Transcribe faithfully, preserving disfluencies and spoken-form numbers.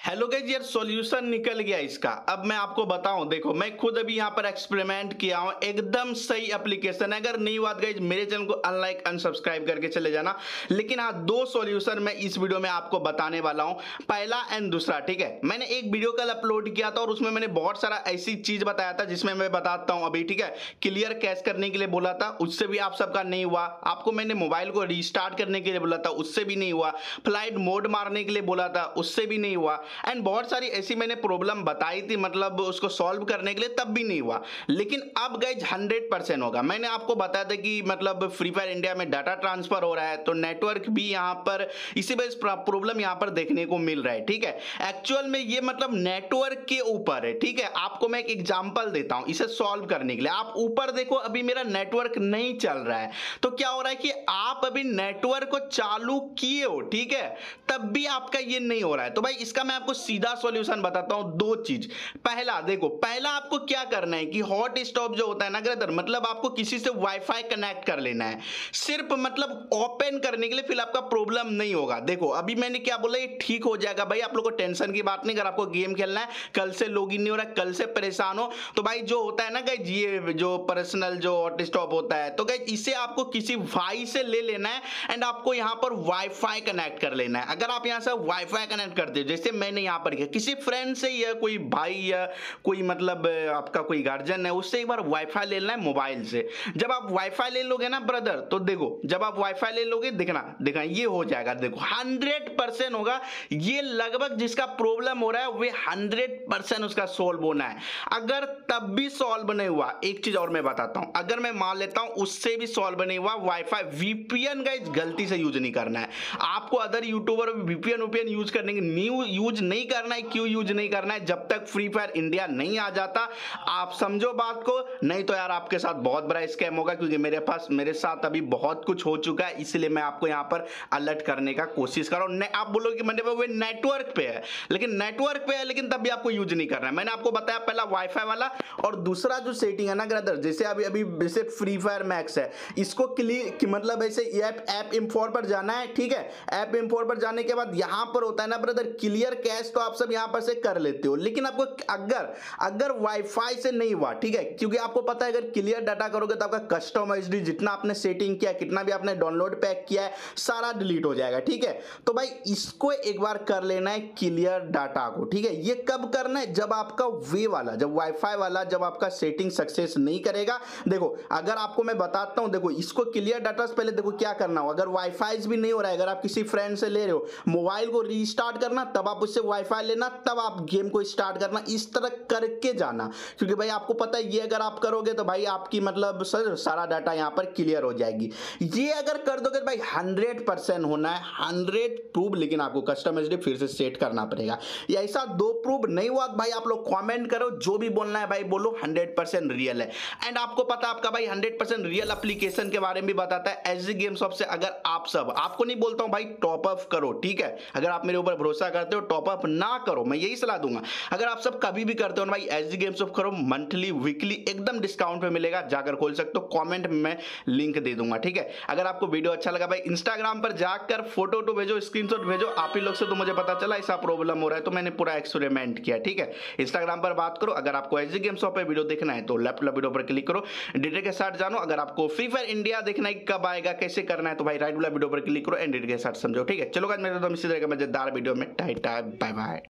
Hello guys, यार solution निकल गया इसका। अब मैं आपको बताऊं, देखो मैं खुद अभी यहाँ पर एक्सपेरिमेंट किया हूं, एकदम सही एप्लीकेशन है। अगर नहीं हुआ गाइस मेरे चैनल को अनलाइक अनसब्सक्राइब करके चले जाना। लेकिन हाँ, दो सॉल्यूशन मैं इस वीडियो में आपको बताने वाला हूं, पहला एंड दूसरा। ठीक है, मैंने एक वीडियो कल अपलोड किया था और उसमें मैंने बहुत सारा ऐसी चीज बताया था जिसमें मैं बताता हूँ अभी। ठीक है, क्लियर कैश करने के लिए बोला था, उससे भी आप सबका नहीं हुआ। आपको मैंने मोबाइल को रिस्टार्ट करने के लिए बोला था, उससे भी नहीं हुआ। फ्लाइट मोड मारने के लिए बोला था, उससे भी नहीं हुआ। एंड बहुत सारी ऐसी मैंने प्रॉब्लम बताई थी, मतलब उसको सॉल्व करने के लिए, तब भी नहीं हुआ। लेकिन अब गाइज हंड्रेड परसेंट होगा। मैंने आपको बताया था कि मतलब फ्री फायर इंडिया में डाटा ट्रांसफर हो रहा है, तो नेटवर्क भी यहाँ पर इसी वजह से प्रॉब्लम यहाँ पर देखने को मिल रहा है। ठीक है, एक्चुअल में ये मतलब नेटवर्क के ऊपर है। ठीक है, आपको मैं एक एग्जांपल देता हूं इसे सॉल्व करने के लिए। आप ऊपर देखो, अभी मेरा नेटवर्क नहीं चल रहा है, तो क्या हो रहा है कि आप अभी नेटवर्क को चालू किए हो, ठीक है, तब भी आपका ये नहीं हो रहा है। तो भाई इसका मैं आपको सीधा सॉल्यूशन बताता हूं, दो चीज। पहला देखो, पहला आपको क्या करना है कि हॉट स्टॉप जो होता है ना ब्रदर, मतलब आपको किसी से वाईफाई कनेक्ट कर लेना है, सिर्फ मतलब ओपन करने के लिए, फिर आपका प्रॉब्लम नहीं होगा। देखो अभी मैंने क्या बोला, ये ठीक हो जाएगा भाई, आप लोगों को टेंशन की बात नहीं। अगर आपको गेम खेलना है, कल से लॉगिन नहीं हो रहा है, कल से परेशान हो, तो भाई जो होता है ना गाइस, ये जो पर्सनल जो हॉट स्टॉप होता है, तो गाइस इसे आपको किसी भाई से ले लेना है एंड आपको यहां पर वाईफाई कनेक्ट कर लेना है। अगर आप यहां से वाईफाई कनेक्ट करते हो, जैसे मैंने यहां पर किया, किसी फ्रेंड से या कोई भाई या कोई मतलब आपका कोई गार्जियन है, उससे एक बार वाईफाई ले लेना है मोबाइल से। जब आप वाईफाई ले लोगे ना ब्रदर, तो देखो जब आप वाईफाई ले लोगे, देखना देखना ये हो जाएगा। देखो हंड्रेड परसेंट होगा ये, लगभग जिसका प्रॉब्लम हो रहा है वे हंड्रेड परसेंट उसका सोल्व होना है। अगर तब भी सॉल्व नहीं हुआ, एक चीज और मैं बताता हूं, अगर मैं मान लेता हूं उससे भी सॉल्व नहीं हुआ, वाईफाई वीपीएन गाइस गलती से यूज नहीं करना है आपको। Other YouTuber VPN VPN use करने की न्यू यूज नहीं करना है। क्यों यूज नहीं करना है? जब तक फ्री फायर इंडिया नहीं आ जाता, आप समझो बात को, नहीं तो यार आपके साथ बहुत बड़ा स्कैम होगा। क्योंकि मेरे पास मेरे साथ अभी बहुत कुछ हो चुका है, इसलिए मैं आपको यहां पर अलर्ट करने का कोशिश कर रहा हूं। आप बोलोगे कि मैंने वो नेटवर्क पे है, लेकिन नेटवर्क पे है लेकिन तब भी आपको यूज नहीं करना है। मैंने आपको बताया पहला वाईफाई वाला, और दूसरा जो सेटिंग है ना ब्रदर, जैसे अभी अभी जैसे फ्री फायर मैक्स है, इसको क्लिक मतलब ऐसे ऐप ऐप इंफोर पर जाना है। ठीक है, ऐप इंफोर पर जाने के बाद यहां पर होता है ना ब्रदर क्लियर कैश, तो आप सब यहां पर से कर लेते हो। लेकिन आपको अगर अगर वाईफाई से नहीं हुआ, ठीक है, क्योंकि आपको पता है अगर क्लियर डाटा करोगे तो आपका कस्टम एचडी जितना आपने सेटिंग किया, कितना भी आपने डाउनलोड पैक किया है, सारा डिलीट हो जाएगा। ठीक है, तो भाई इसको एक बार कर लेना है क्लियर डाटा को। ठीक है, ये कब करना है? जब आपका वे वाला, जब वाईफाई वाला, जब आपका सेटिंग सक्सेस नहीं करेगा। देखो अगर आपको मैं बताता हूं, देखो इसको क्लियर डाटा से पहले देखो क्या करना हो। अगर वाईफाई भी नहीं हो रहा है, अगर आप किसी फ्रेंड से ले रहे हो, मोबाइल को रीस्टार्ट करना, तब आप उससे वाईफाई लेना, तब आप गेम को स्टार्ट करना, इस तरह करके जाना। क्योंकि भाई आपको पता है ये अगर आप करोगे तो भाई आपकी मतलब सर सारा डाटा यहां पर क्लियर हो जाएगी। ये अगर कर दोगे तो भाई हंड्रेड परसेंट होना है, हंड्रेड प्रूफ। लेकिन आपको कस्टम एचडी फिर से सेट करना पड़ेगा। ये ऐसा दो प्रूफ नहीं हुआ भाई, आप लोग कमेंट करो, जो भी बोलना है भाई बोलो, हंड्रेड परसेंट रियल है। एंड आपको पता आपका भाई हंड्रेड परसेंट रियल एप्लीकेशन के बारे में भी बताता है एसजी गेम शॉप से। अगर आप सब, आपको नहीं बोलता हूं भाई टॉप अप करो, ठीक है, अगर आप मेरे ऊपर भरोसा करते हो टॉप अप ना करो, मैं यही सलाह दूंगा। अगर आप सब कभी भी करते हो ना भाई, एसजी गेम शॉप करो, मंथली वीकली एकदम डिस्काउंट पे मिलेगा, जाकर खोल सकते हो। कमेंट में मैं लिंक दे दूंगा। ठीक है, अगर आपको वीडियो अच्छा लगा भाई, इंस्टाग्राम पर जाकर फोटो तो भेजो, स्क्रीनशॉट भेजो। आप ही लोग से तो मुझे पता चला ऐसा प्रॉब्लम हो रहा है, तो मैंने पूरा एक्सपेरिमेंट किया। ठीक है, इंस्टाग्राम पर बात करो। अगर आपको एसजी गेम शॉप पे वीडियो देखना है तो लेफ्ट वाला वीडियो पर क्लिक करो, डिटेल के साथ जानो। अगर आपको फ्री फायर इंडिया देखना है कब आएगा, कैसे करना है, तो भाई राइट वाला वीडियो पर क्लिक करो एंड डिटेल के साथ समझो। ठीक है, चलो गाइस, मेरे तो इसी तरह का मजेदार वीडियो में टाइट बाय बाय।